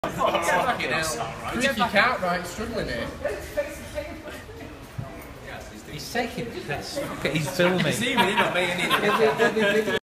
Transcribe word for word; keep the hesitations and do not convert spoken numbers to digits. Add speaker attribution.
Speaker 1: Fucking hell. If you can't write, struggling here.
Speaker 2: He's taking this. He's filming.
Speaker 3: You see me, not me,